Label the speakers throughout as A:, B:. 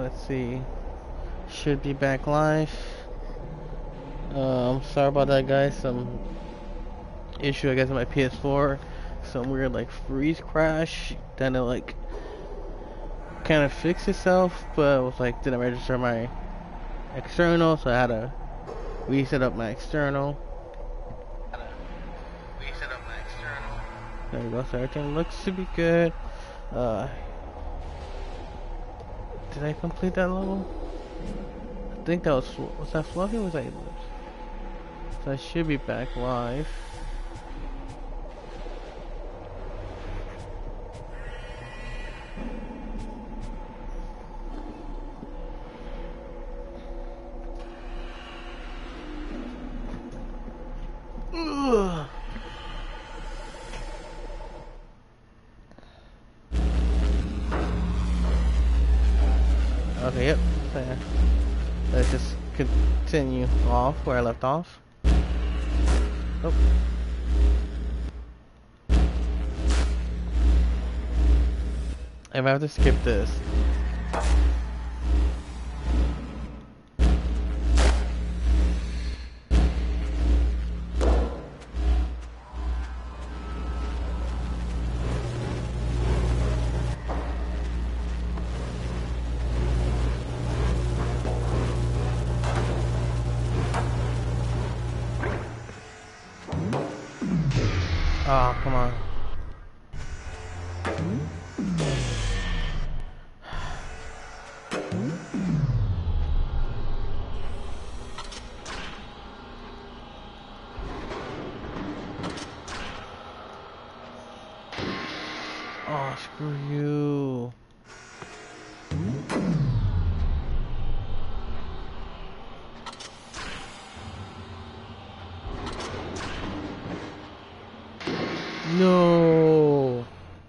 A: let's see. Should be back live. I'm sorry about that, guys. Some issue, I guess, with my PS4. Some weird, like, freeze crash. Then it, like, kind of fixed itself, but it was, like, didn't register my external, so I had to reset up my external. There we go, so everything looks to be good. Did I complete that level? I think that was that Fluffy or was that Ellipse? So I should be back live. Ugh. Okay, yep. So, yeah. Let's just continue off where I left off. Oh. If I have to skip this. Oh, come on. Oh, screw you. No.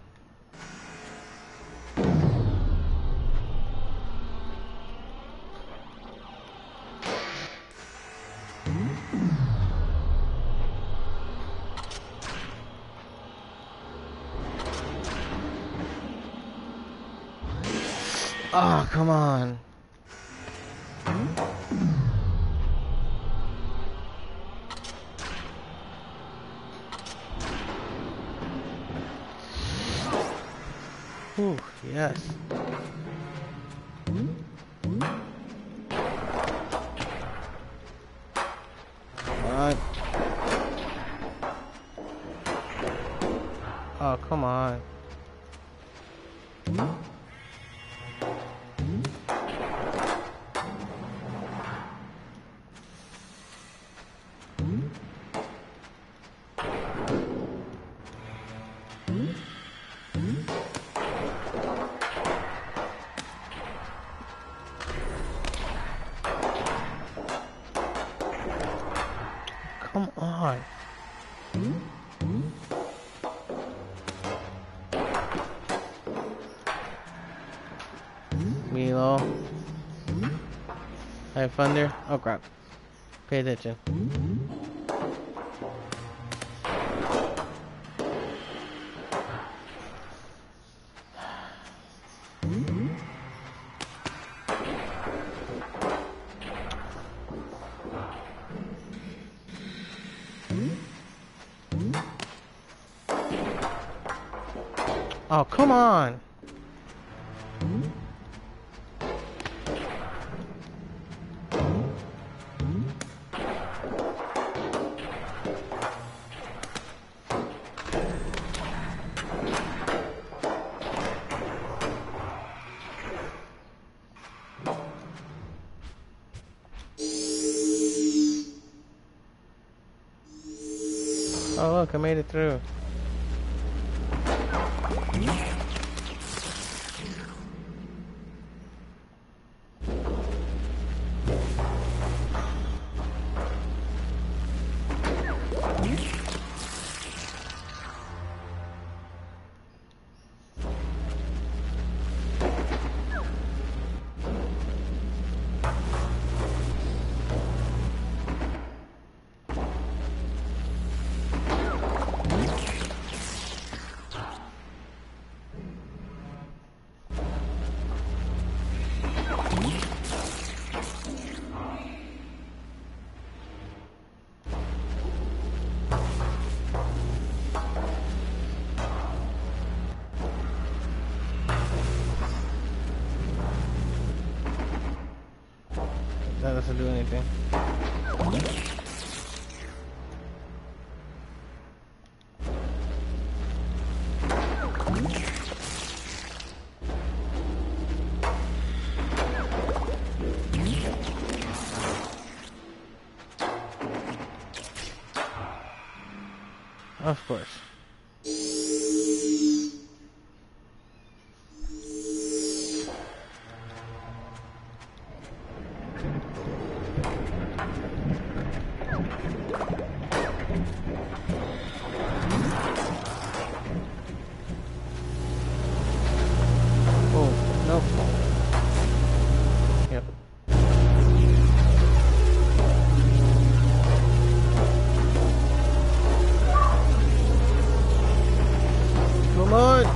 A: Oh, come on. Ooh, yes. What? Oh, come on. Come on. Milo. Have fun there? Oh crap. Pay attention. Oh, come on. Oh look, I made it through. don't do anything. Of course. Oh, no. Yep. Come on!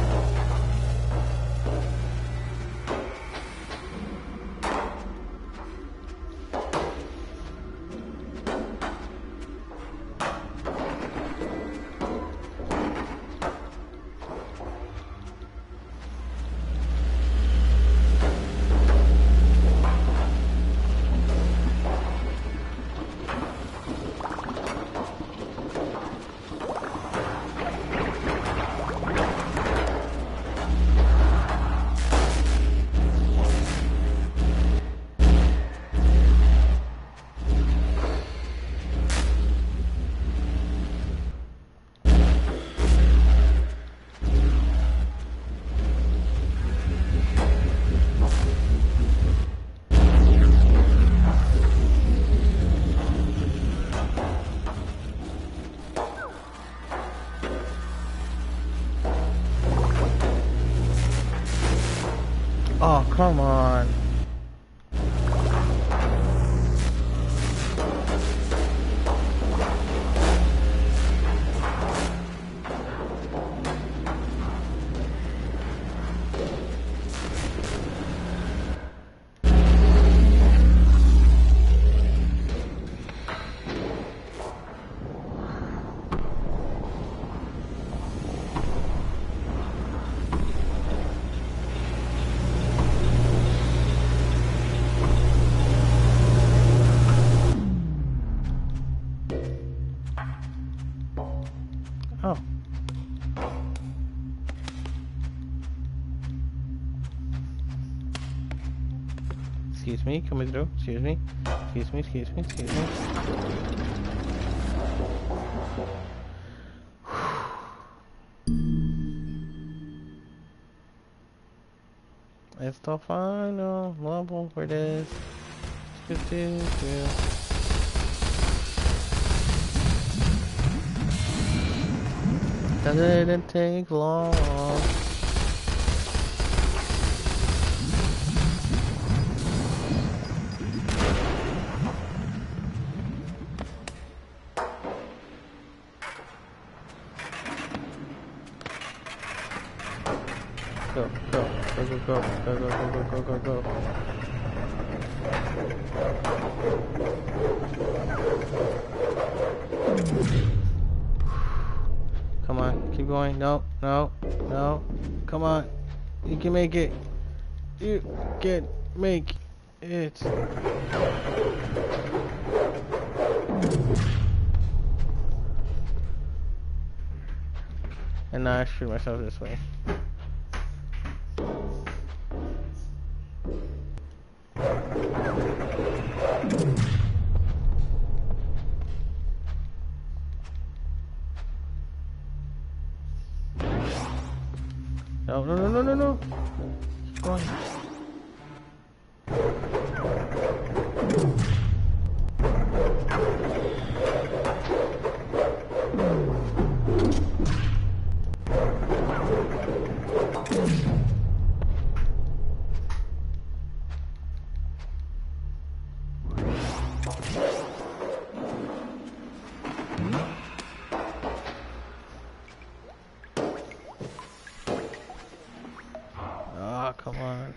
A: Oh, come on. Oh. Excuse me, coming through. Excuse me. Excuse me, excuse me, excuse me. It's the final level for this. That didn't take long. Go, go, go, go, go, go, go, go, go, go, go. Come on, keep going. No, no, no. Come on. You can make it. You can make it. And now I shoot myself this way. No, no, no, no, no, no. Keep going. Ah, come on.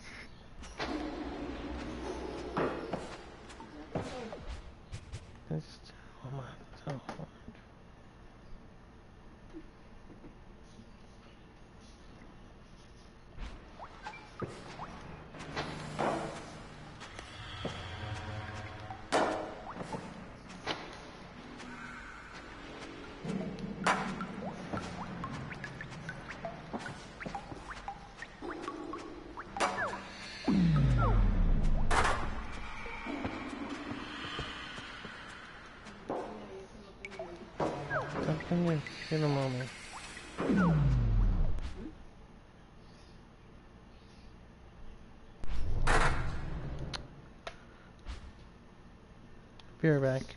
A: It's so much, so much. Come in a moment. Be right back.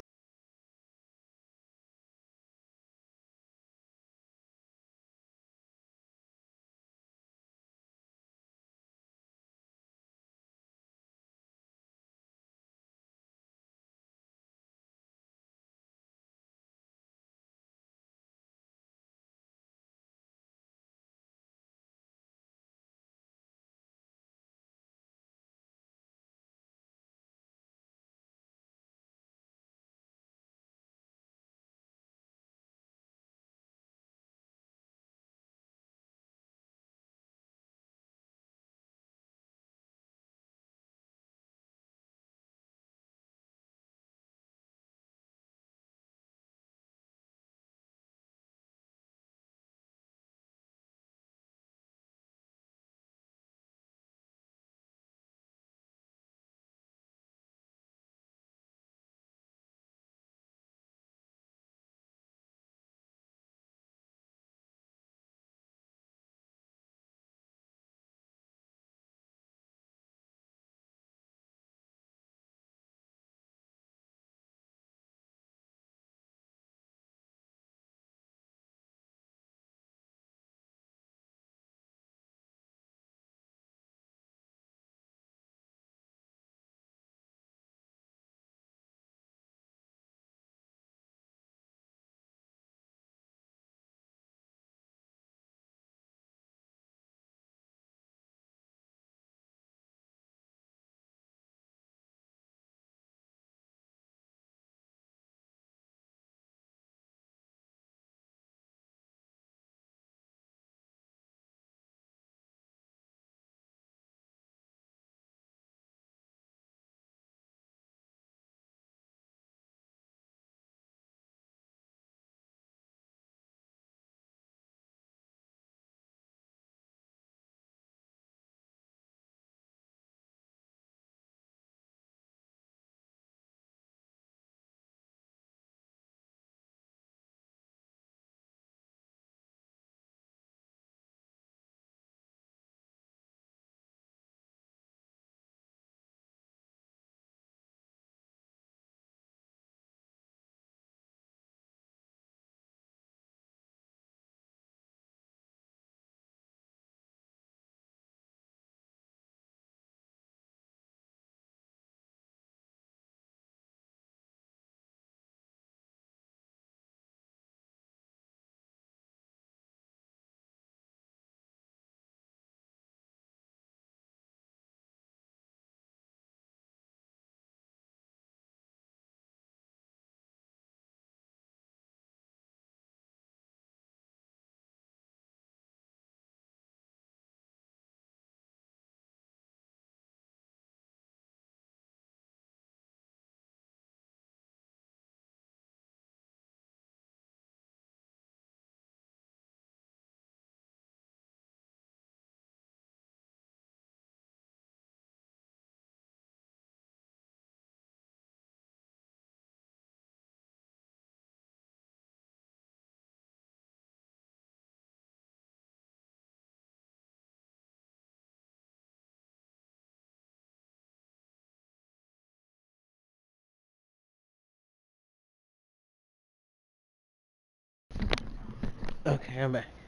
A: Okay, I'm back.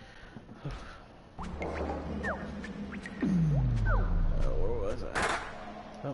A: Where was I? Oh.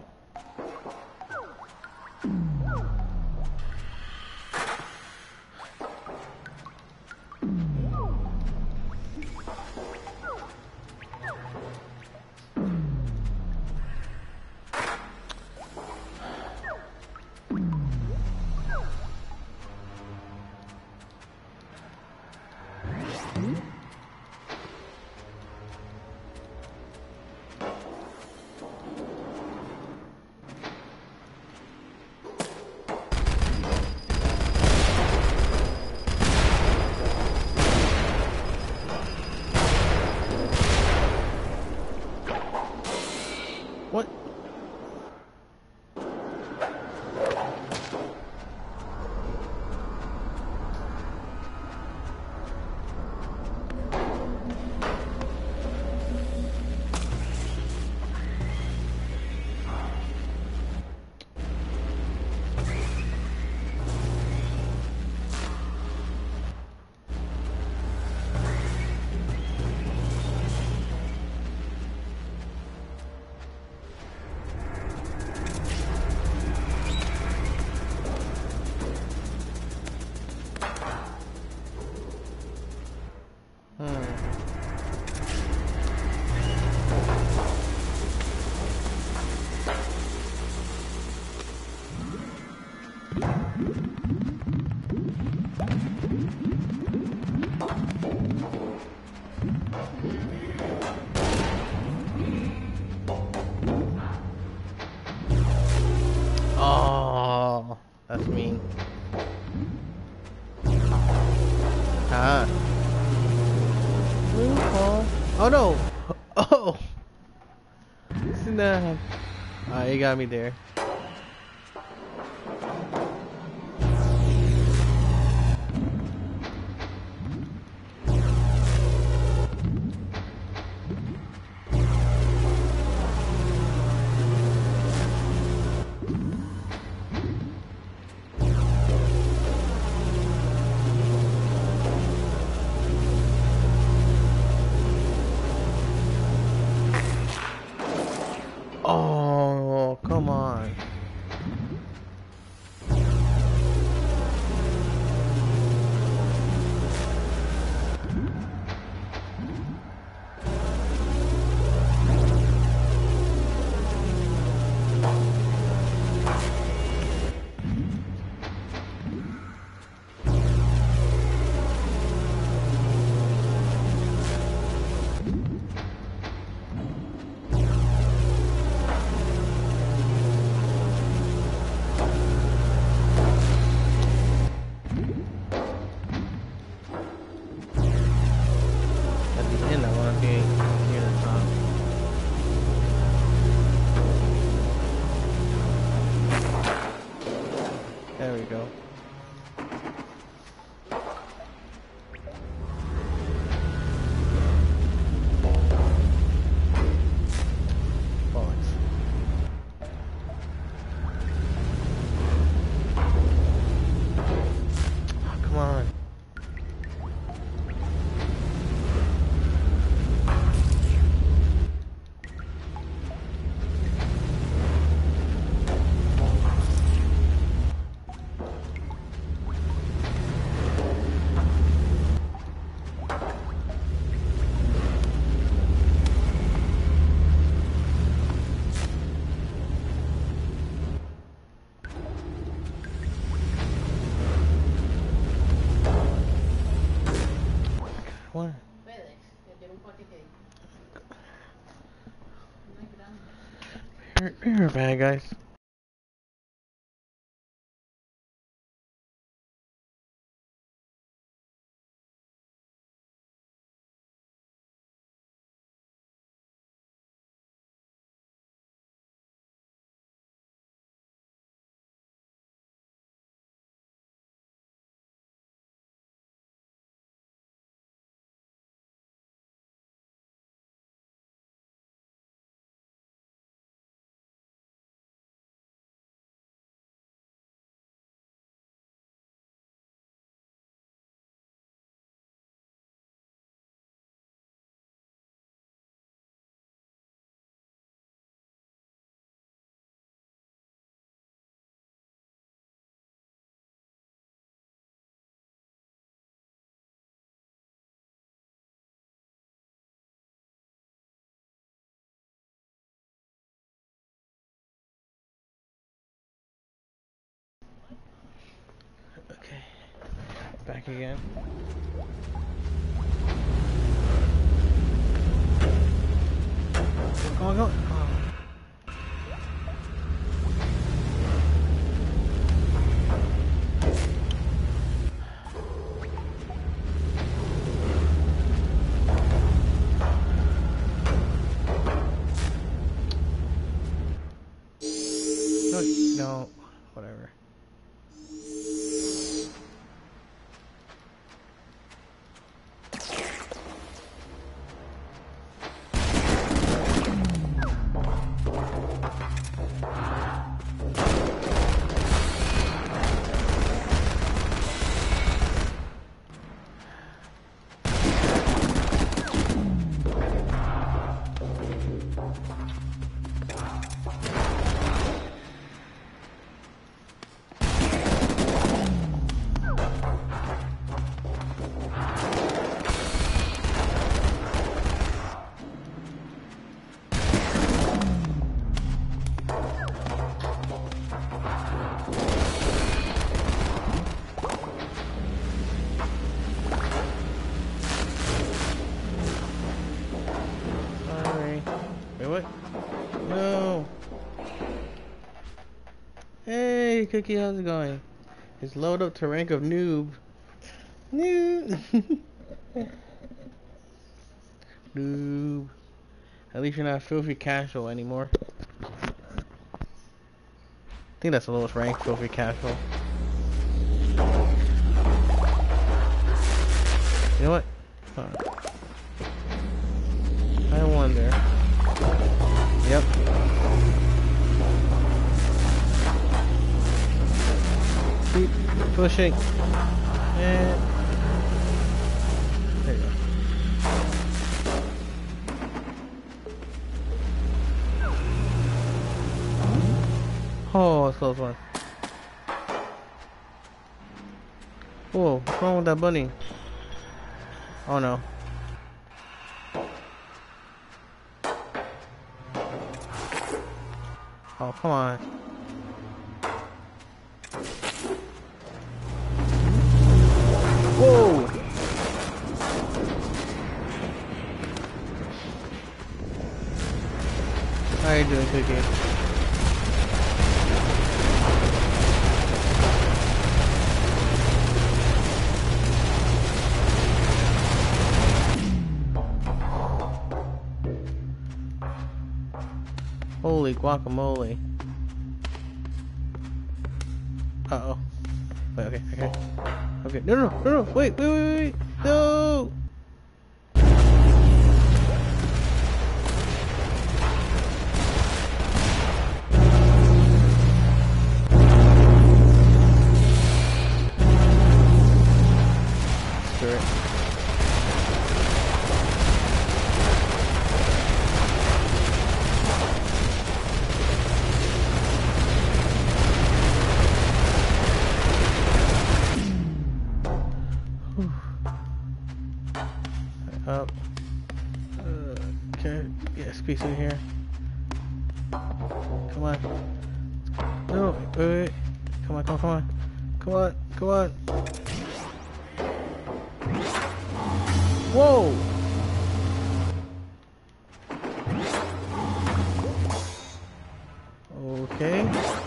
A: Oh, that's mean. Ah. Oh no! Oh! Snap! Ah, you got me there. Oh, come on. At the end, I want to be near the top. There we go. Bollocks. Oh, come on. What? You're bad, guys. Okay. Back again. Go on, go on. Oh. No, no, whatever. Cookie, how's it going? It's load up to rank of noob. Noob. Noob. At least you're not filthy casual anymore. I think that's the lowest rank, filthy casual. You know what? Huh. I wonder. Yep. Keep pushing. And there you go. Oh, that's a close one. Whoa, what's wrong with that bunny? Oh no. Oh, come on. Whoa! How are you doing, Cookie? Holy guacamole. Uh-oh. Wait, okay. Okay. No. Wait. No! Screw it. Up. Okay. Yes, piece in here. Come on. No, wait. Come on. Whoa! Okay.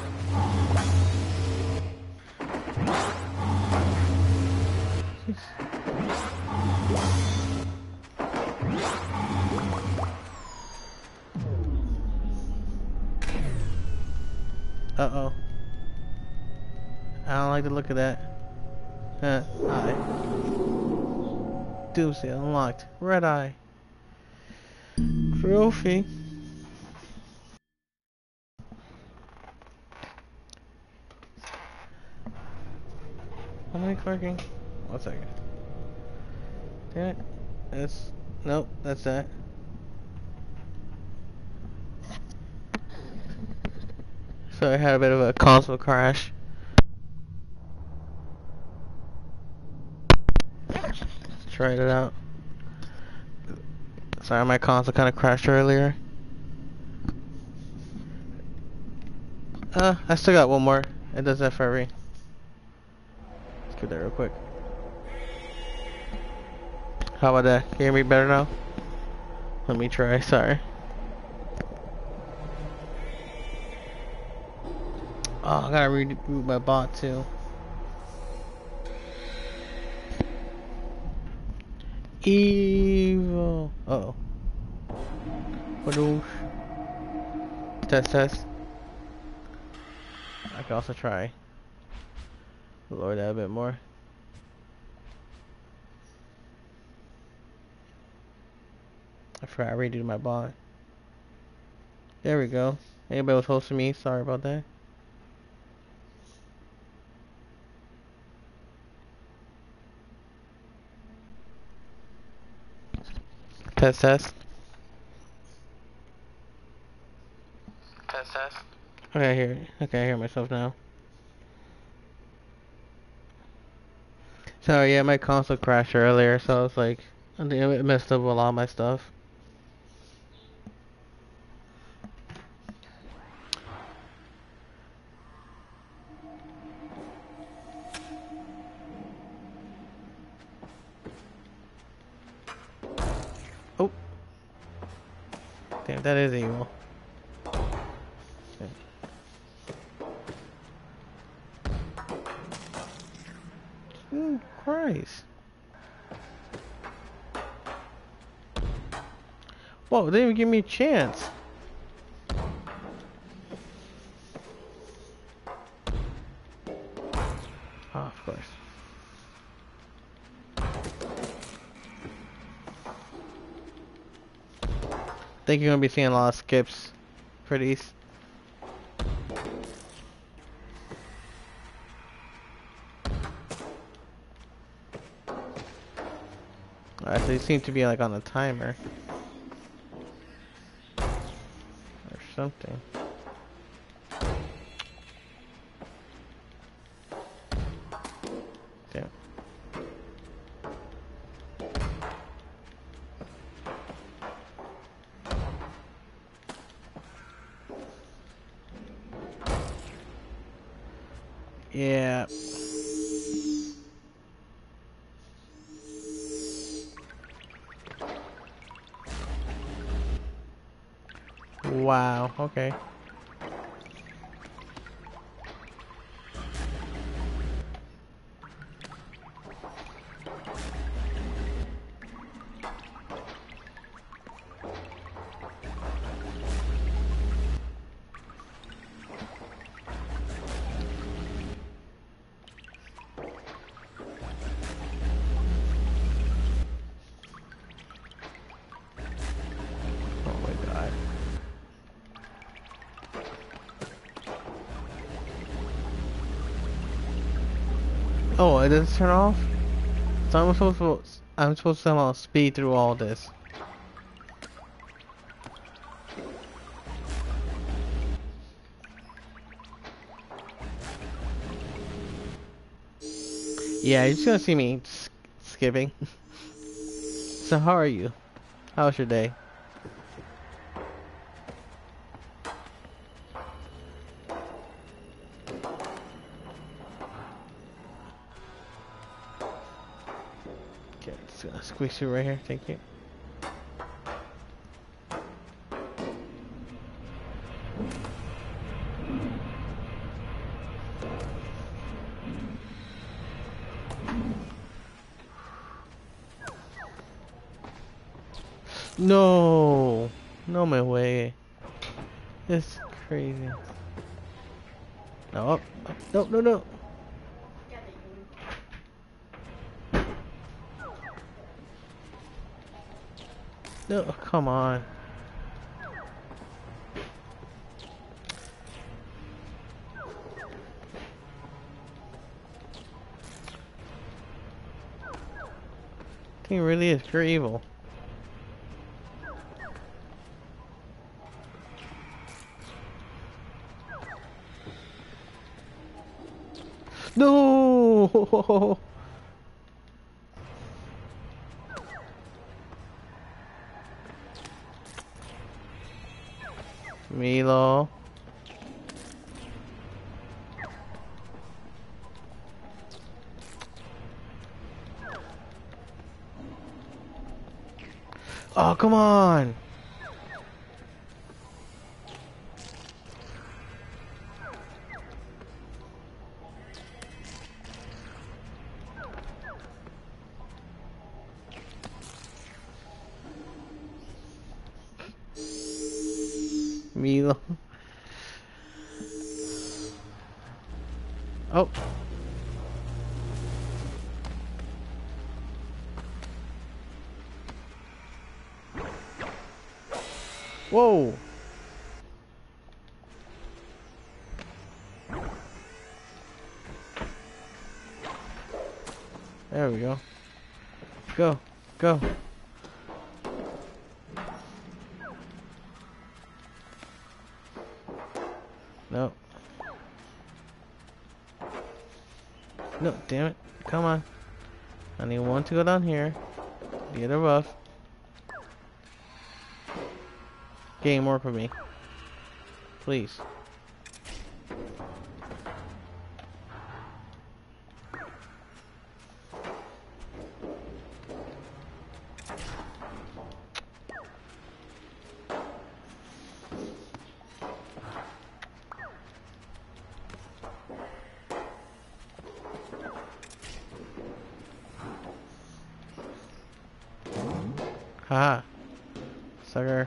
A: Uh-oh. I don't like the look of that. Eye. Doomsday unlocked. Red eye. Trophy. How many clicking? 1 second. Damn it. Nope, that's that. So I had a bit of a console crash. Tried it out. Sorry, my console kind of crashed earlier. I still got one more. It does that for every. Let's do that real quick. How about that? Can you hear me better now? Let me try. Sorry. Oh, I gotta reboot my bot too. Evil. Uh-oh. Badoosh. Test. I can also try. Lower that a bit more. I forgot I redid my bot. There we go. Anybody was hosting me? Sorry about that. Test. Okay, I hear myself now. So yeah, my console crashed earlier, so I was like, I think it messed up a lot of my stuff. Oh, damn, that is evil. Christ. Whoa, they didn't even give me a chance. Oh, of course. I think you're gonna be seeing a lot of skips for these. Alright, so they seem to be like on a timer. Or something. Damn. Yeah. Wow, okay. Oh my god. Oh, it doesn't turn off? So I'm supposed to somehow speed through all this. Yeah, you're just gonna see me skipping. So how are you? How was your day? Okay, just gonna squeeze through right here, thank you. No! No my way. It's crazy. No, no, no, no. No, come on. He really is pure evil. No! Milo. Oh, come on! Milo. Oh. Whoa. There we go. Go. Go. No. No, damn it. Come on. I need one to go down here. Get a buff. Game work for me. Please. Haha. Sucker.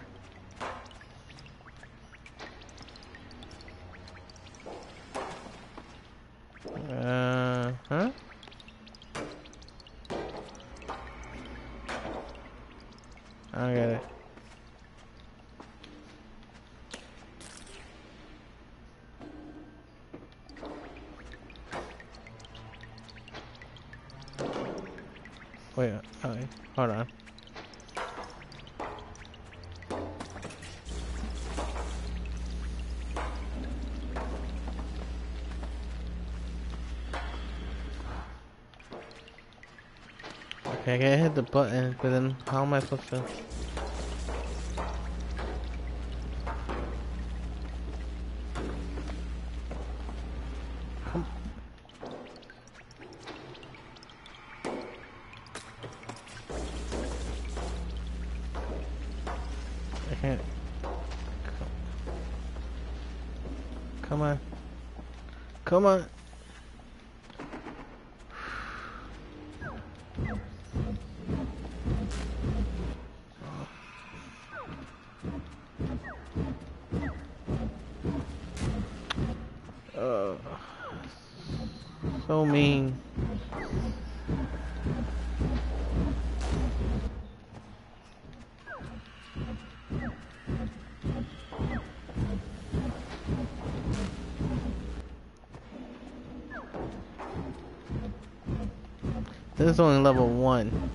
A: Huh? I don't get it. Wait, hold on. Okay, I gotta hit the button, but then how am I supposed to? I can't. Come on. Come on. So mean. This is only level 1.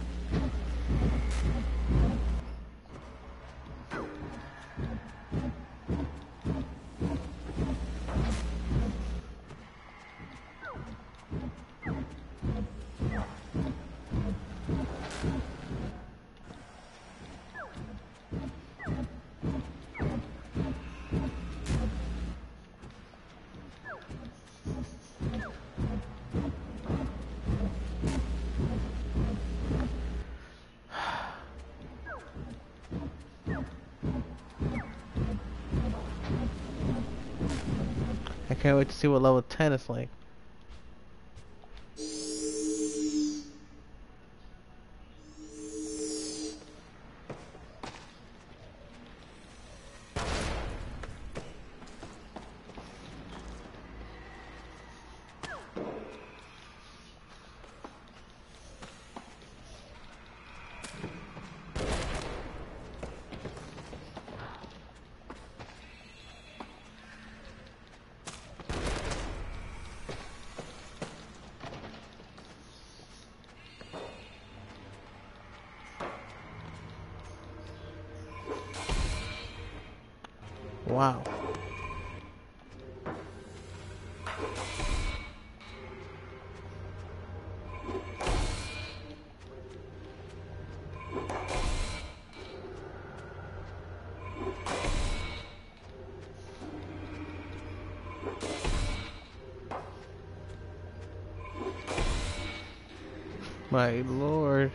A: I can't wait to see what level 10 is like. Wow. My lord.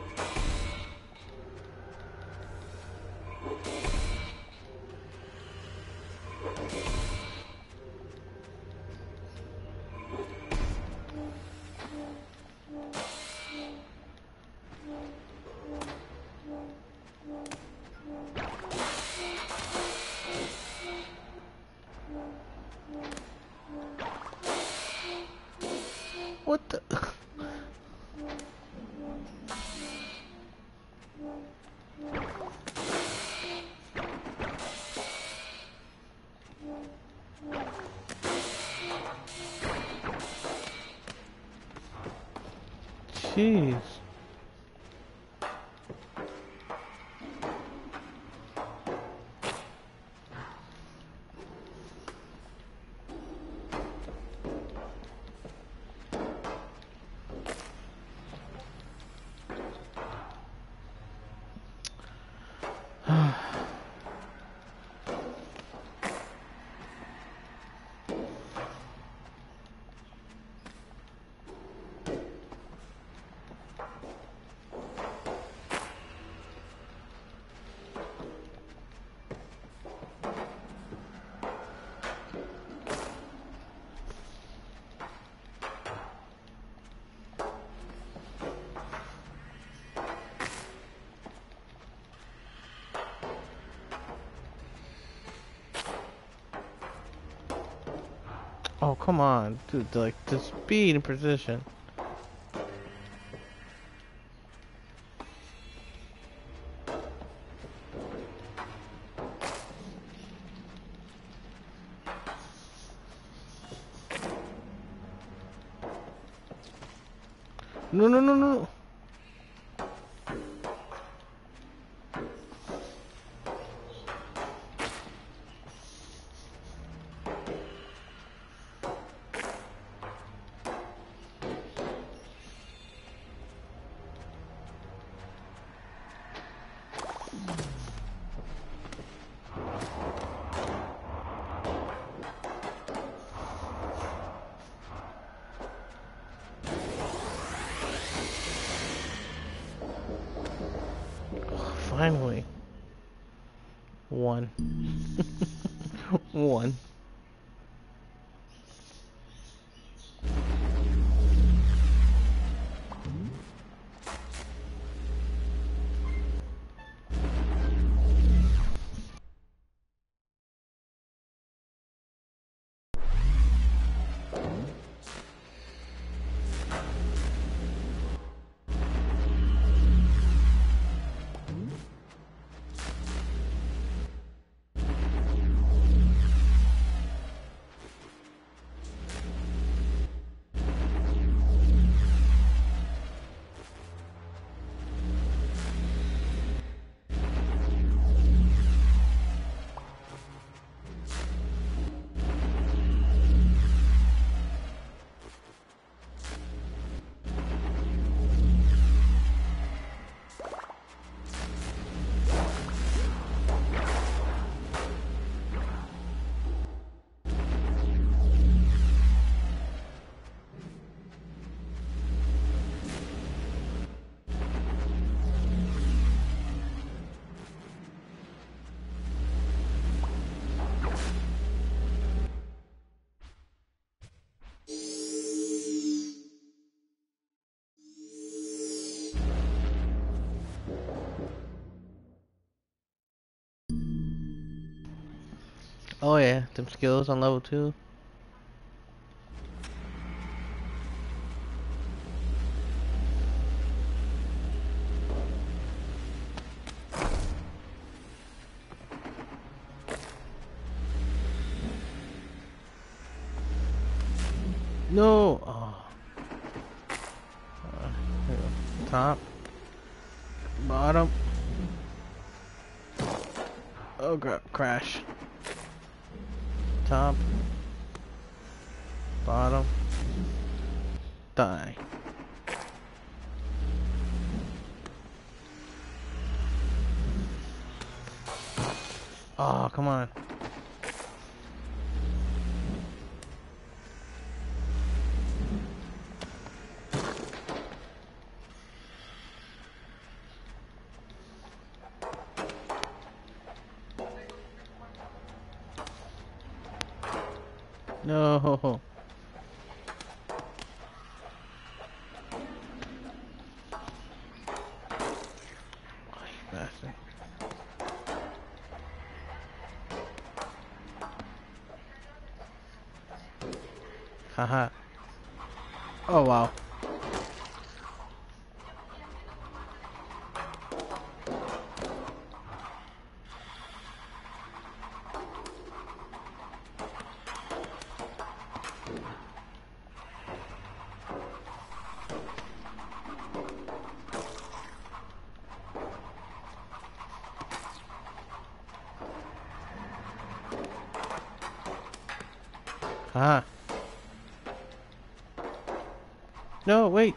A: What the? Jeez. Oh, come on. Dude, like, the speed and precision. No, no, no, no. Finally. One. One. Oh yeah, them skills on level 2. No! Oh. Here we go. Top. Bottom. Oh crap, crash. Top. Bottom. Die. Oh, come on. No. Oh, you bastard. Haha. Oh wow. Haha. No, wait.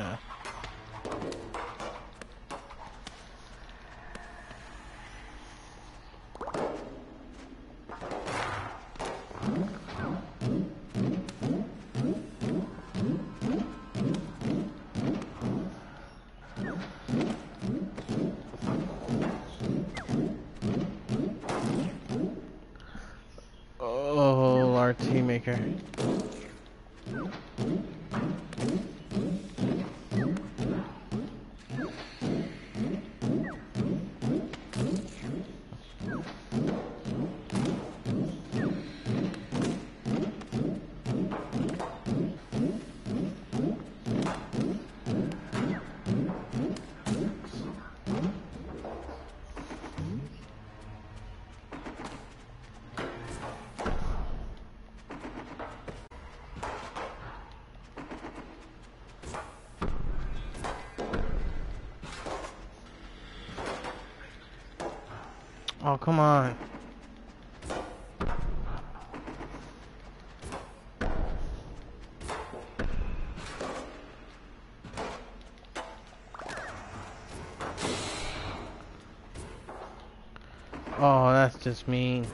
A: Oh, our team maker. Oh, come on. Oh, that's just mean.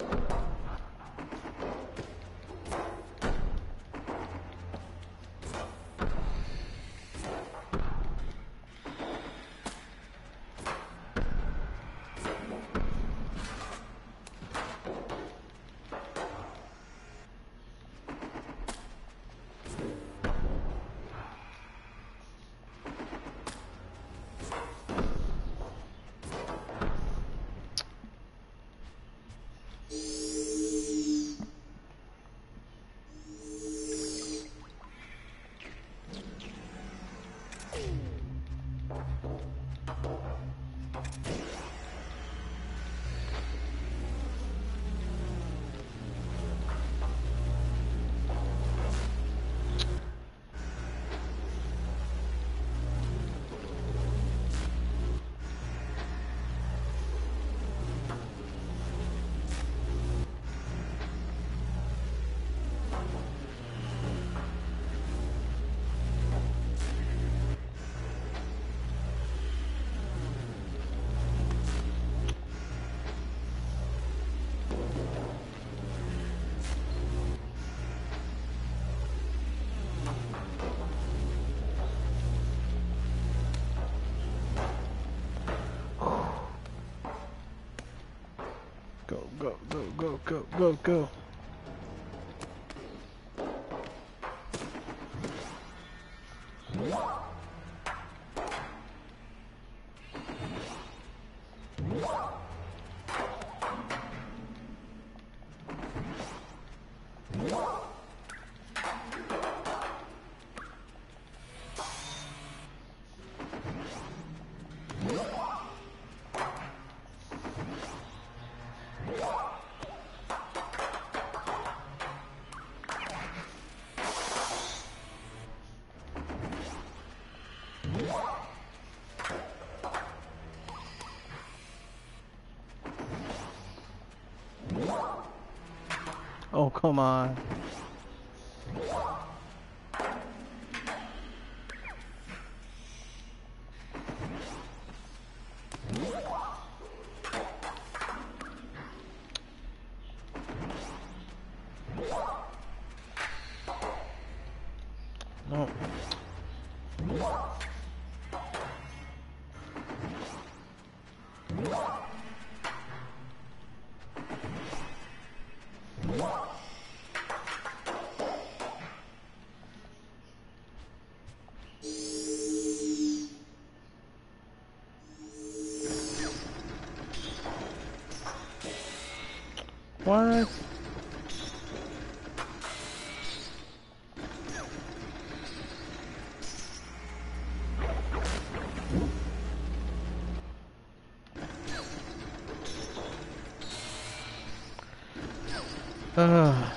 A: Go, go, go, go, go, go, go. Oh, come on. No. What? Ugh.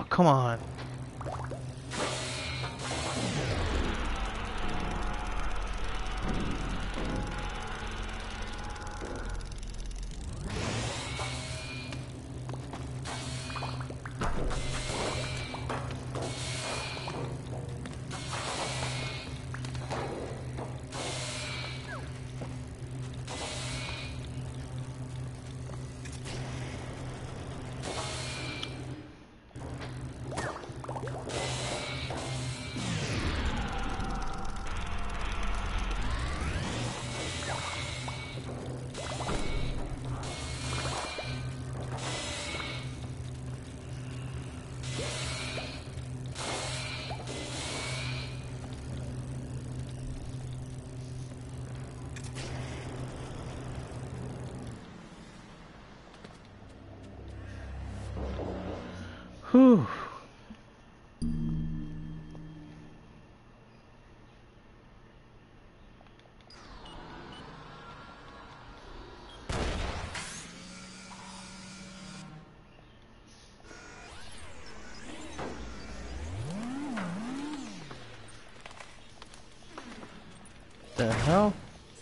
A: come on. Whew. The hell?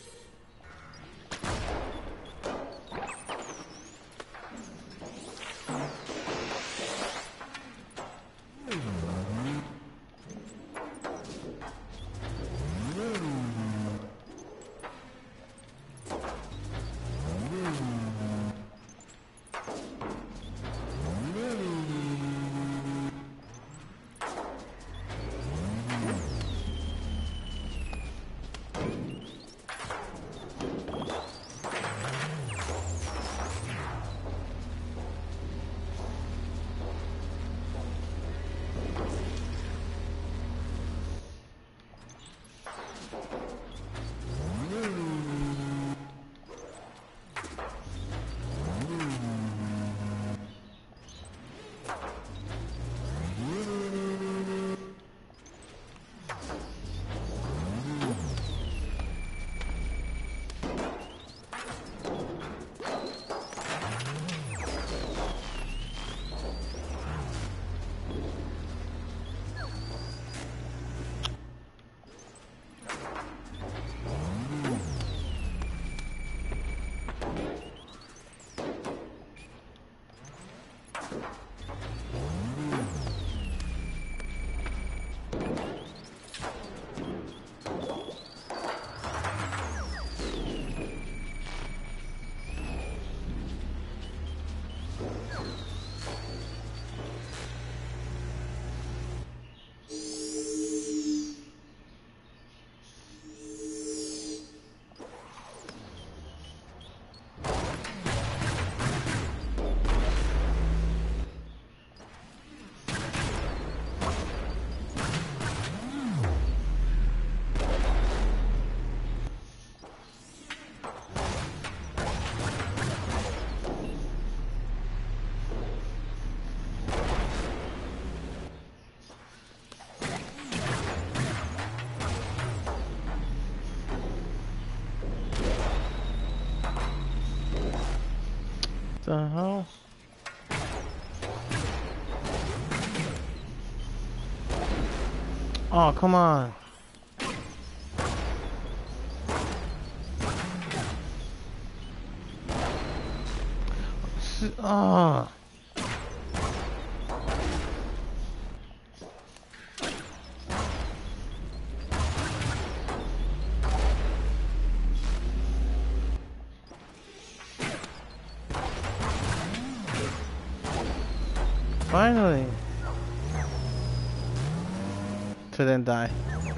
A: The hell? Oh, come on. Oh. Finally. To then die.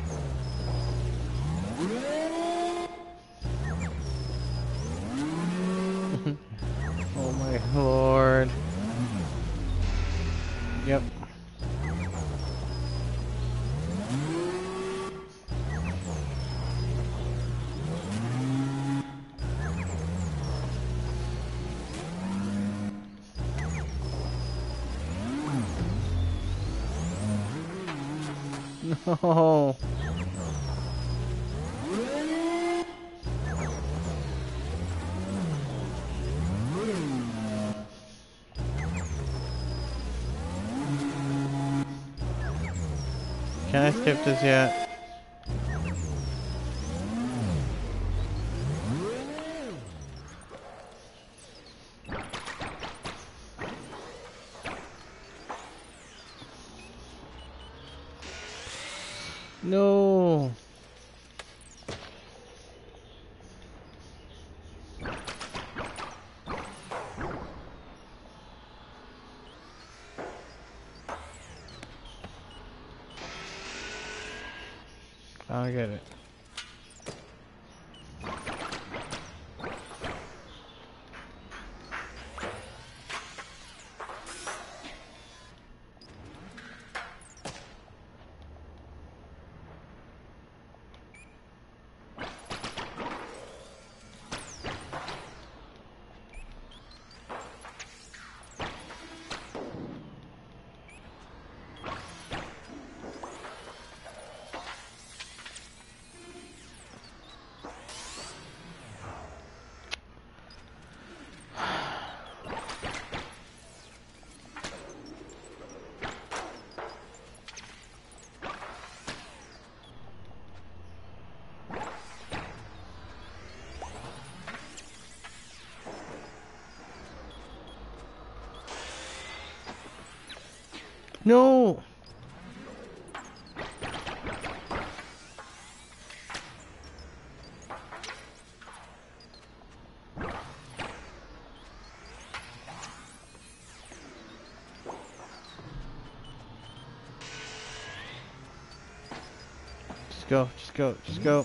A: Oh my lord. Yep. No. Can I skip this yet? No. I don't get it. No. Just go, just go, just go.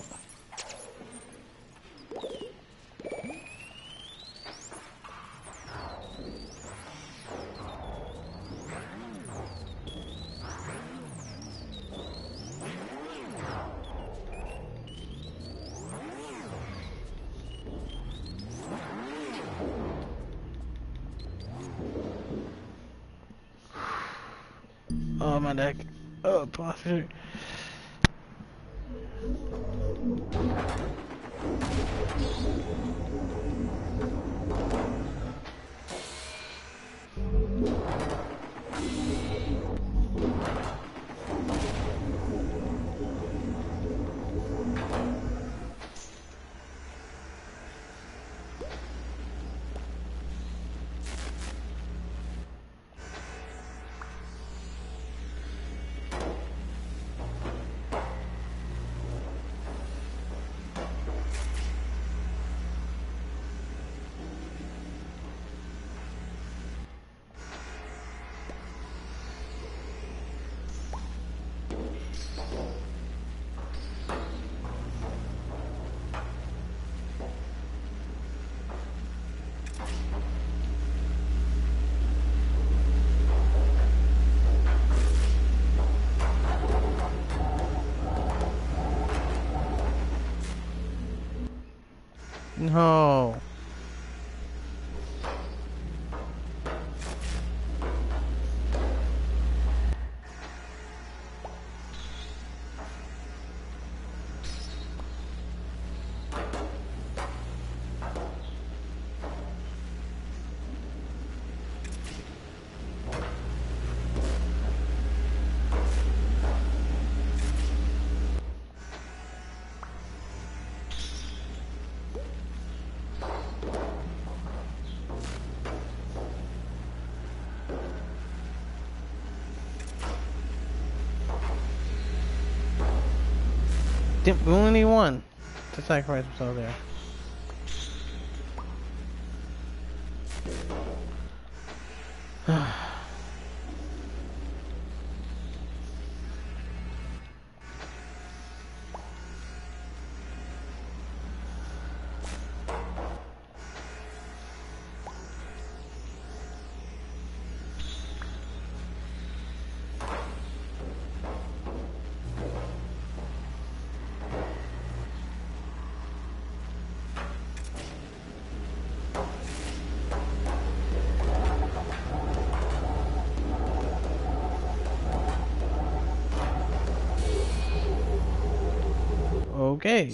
A: Oh, my neck. Oh, posture. No. We only need one to sacrifice himself there. Okay.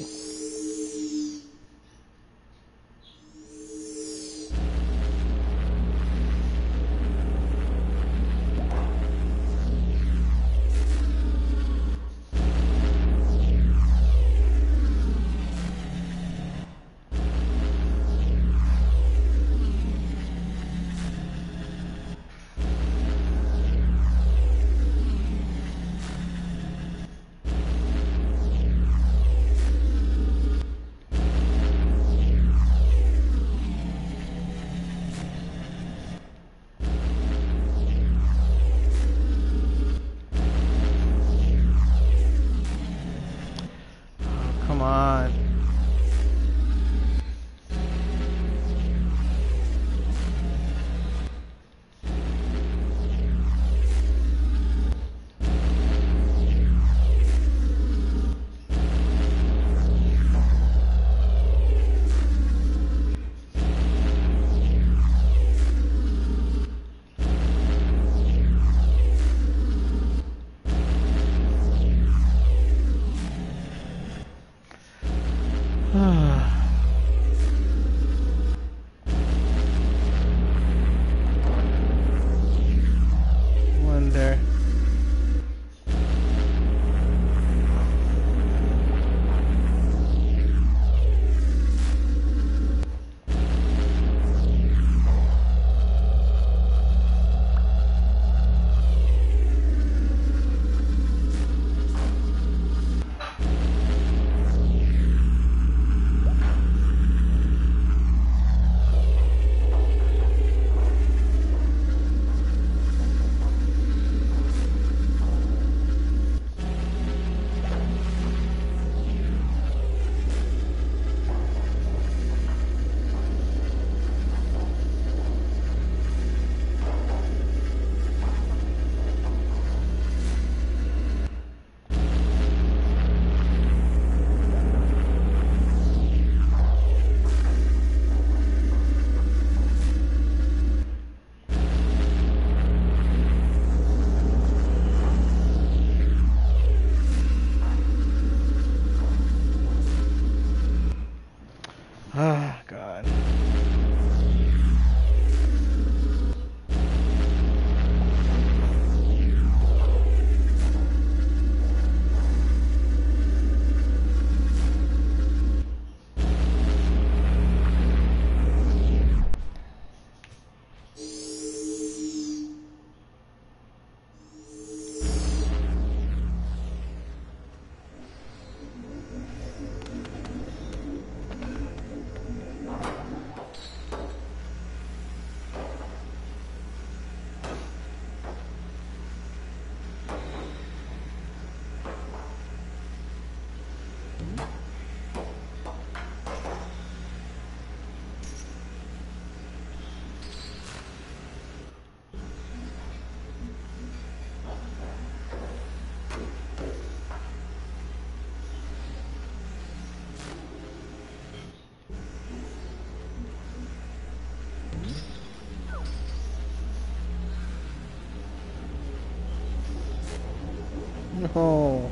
A: No.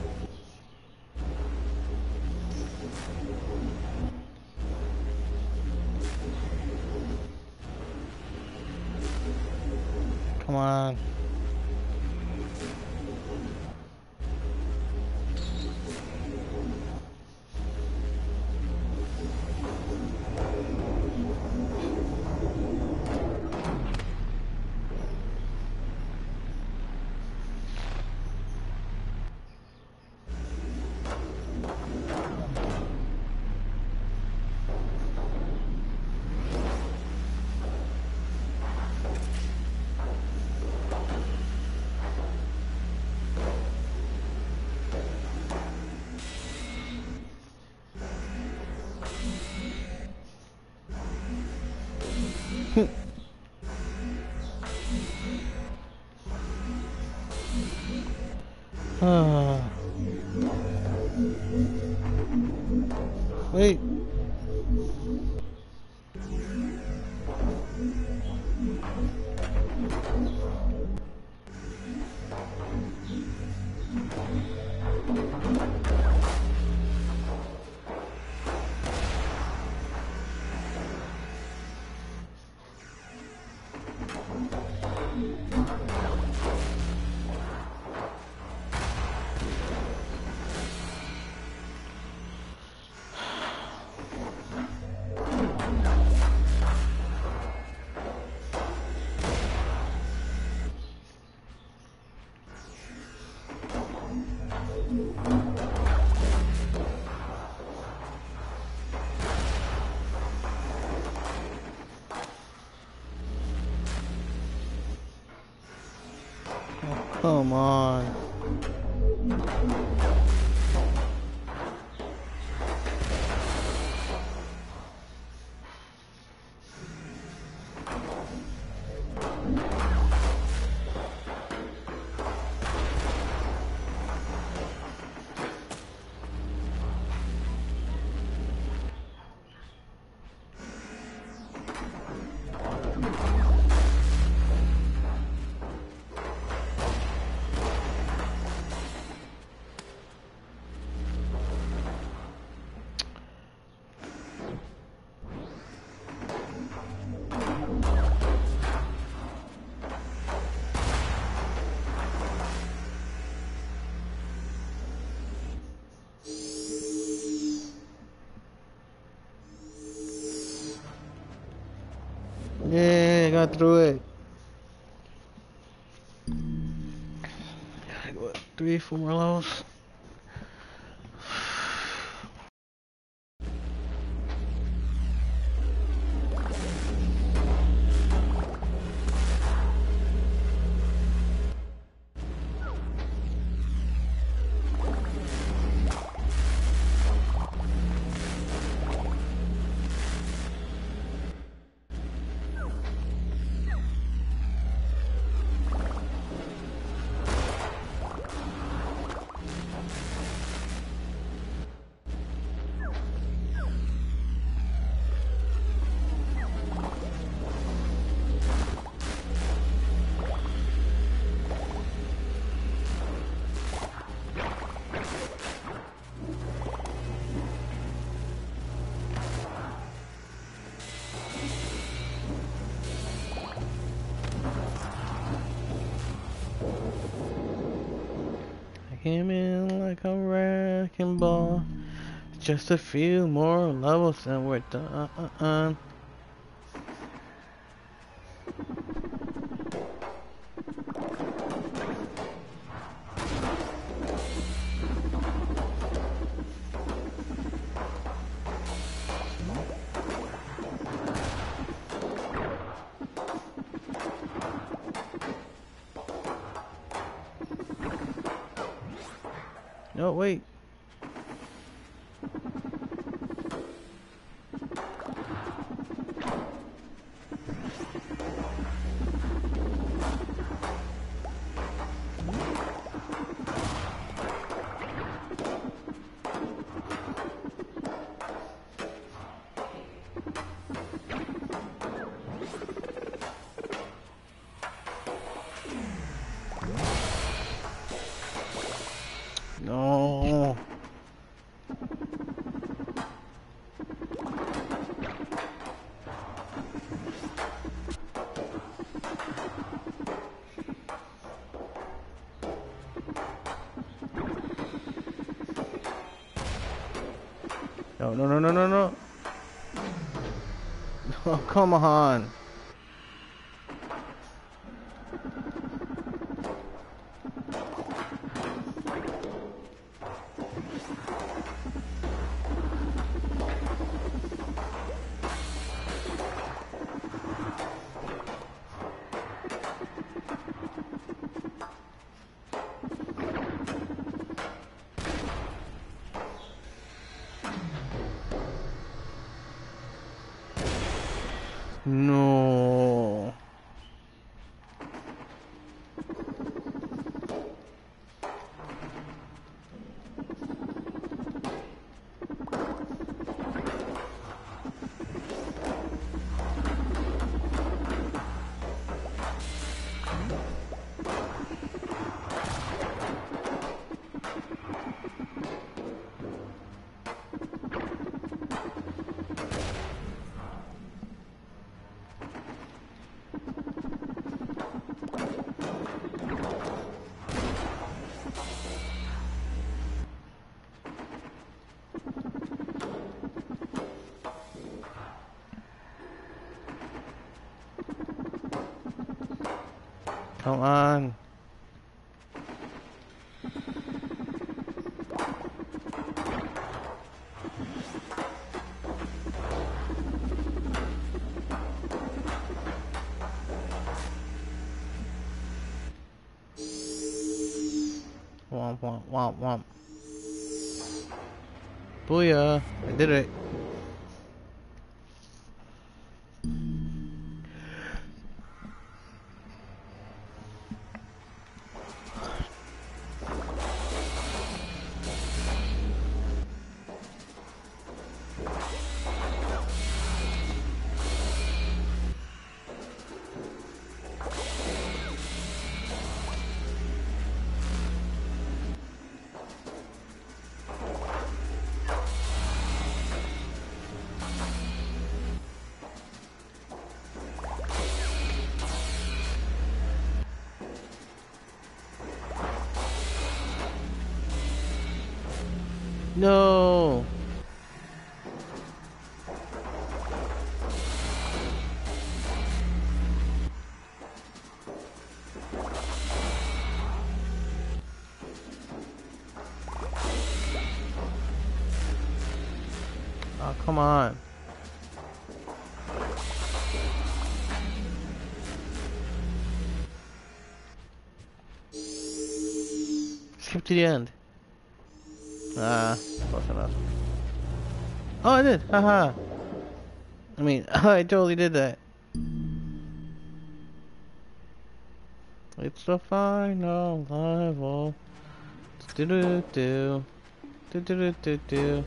A: Come on. Wait. Come on. Yeah, I got through it. What, 3, 4 more levels? Came in like a wrecking ball. Just a few more levels and we're done. No, wait. No, no, no, no, no, no. Oh, come on. No. Come on. Womp, womp, womp, womp. Booyah. I did it. No. Oh, come on. Skip to the end. Ah, close enough. Oh, I did. Haha. I mean, I totally did that. It's the final level. Do do do. Do do do do do.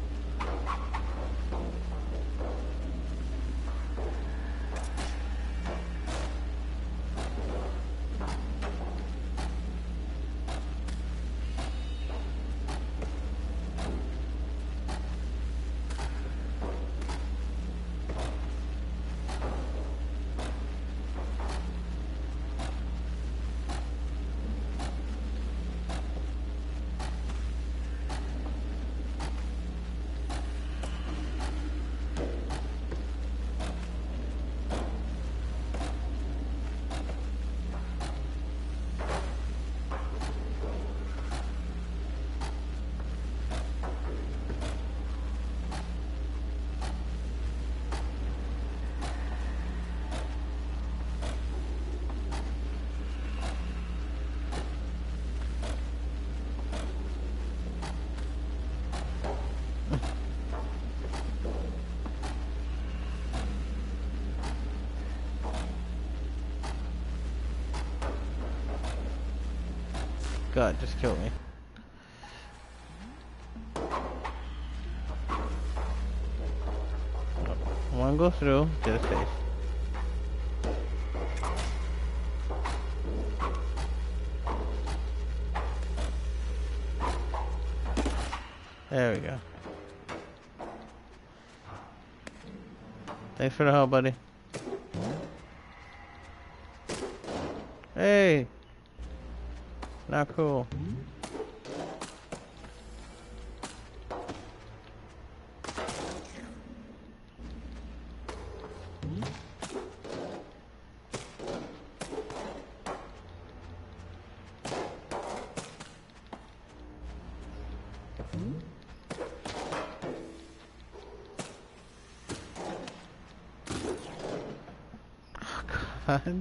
A: God, just kill me. One go through, get a safe. There we go. Thanks for the help, buddy. Hey! Not cool. god.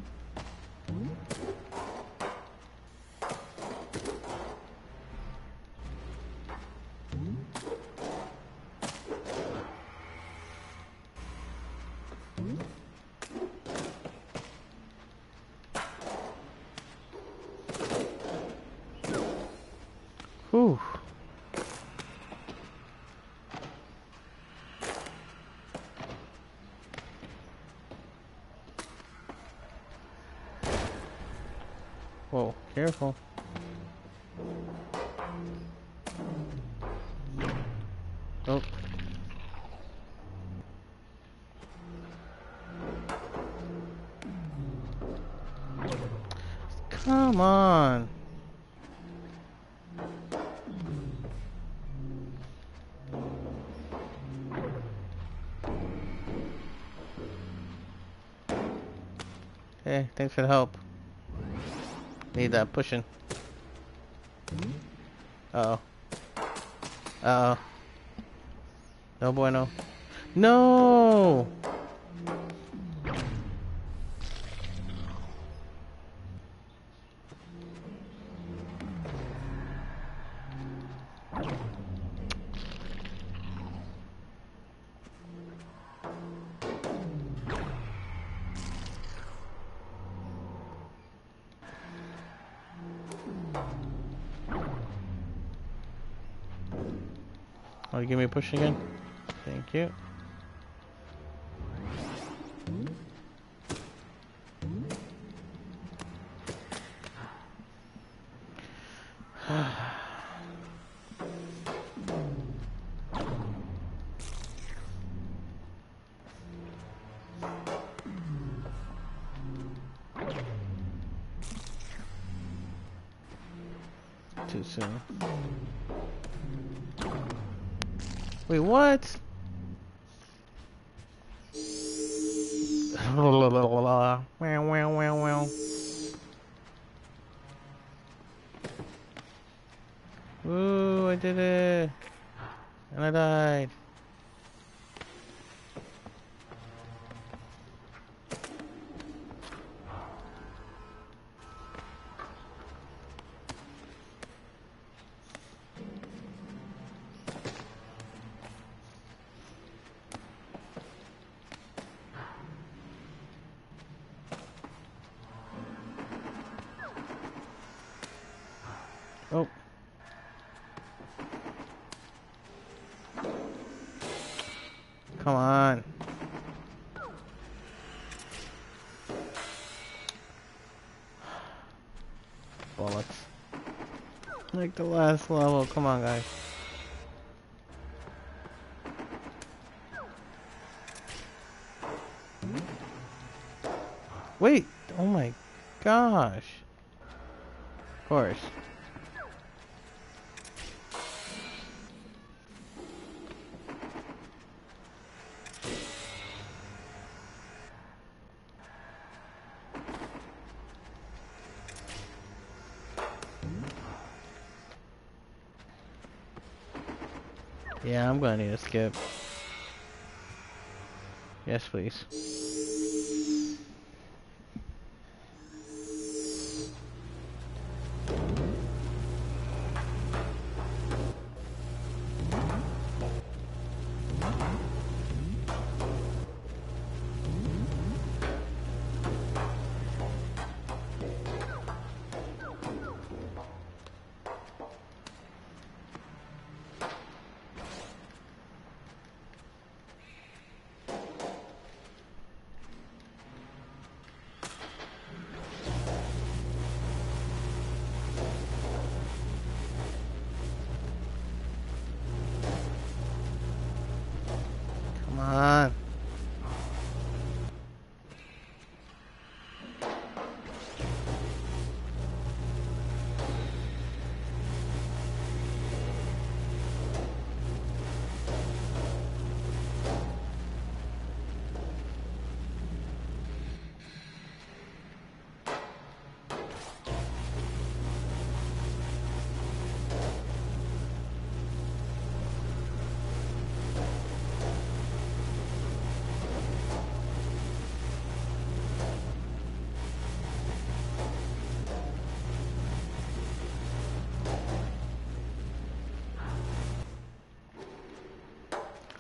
A: Whew. Whoa, careful. Oh. Come on. Hey, thanks for the help. Need that pushing. Uh-oh. Uh-oh. No bueno. No! Oh, you give me a push again? Thank you. Too soon. Wait, what? Wow, wow, wow, wow. Ooh, I did it. And I died. Oh. Come on. Bullets. Like the last level. Come on, guys. Wait. Oh my gosh. Of course. Yeah, I'm gonna need a skip. Yes, please.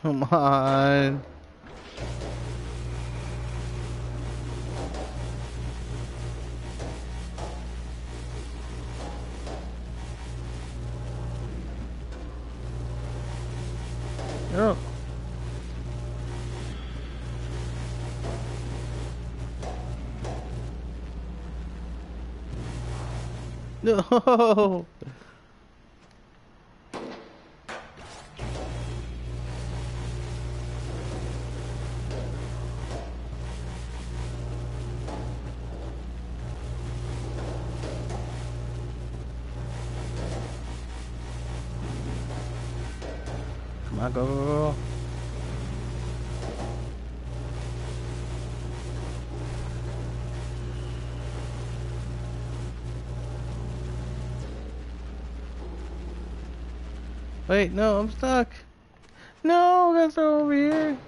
A: Come on. No. No. Come on, go. Wait, no, I'm stuck. No, that's over here.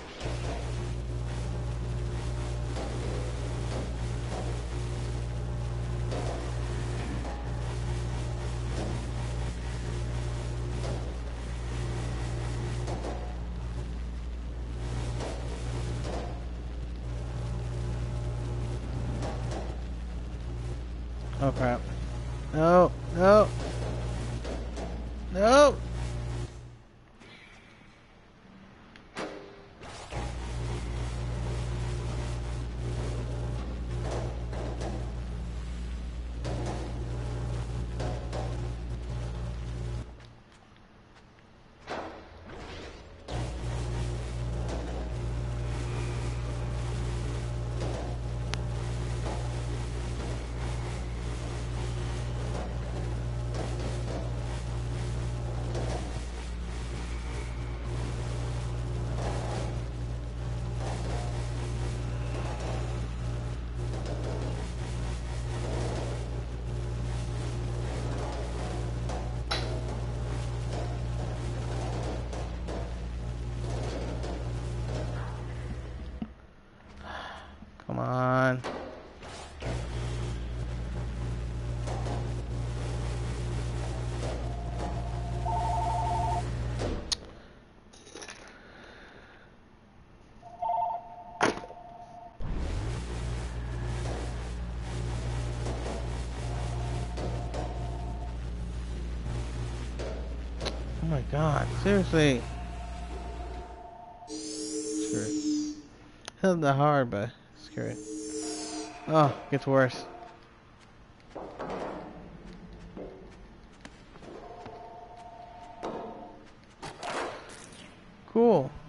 A: Oh crap. No, no, no. Come on. Oh my god, seriously. Screw it. It's not that hard, but screw it. Oh, gets worse. Cool.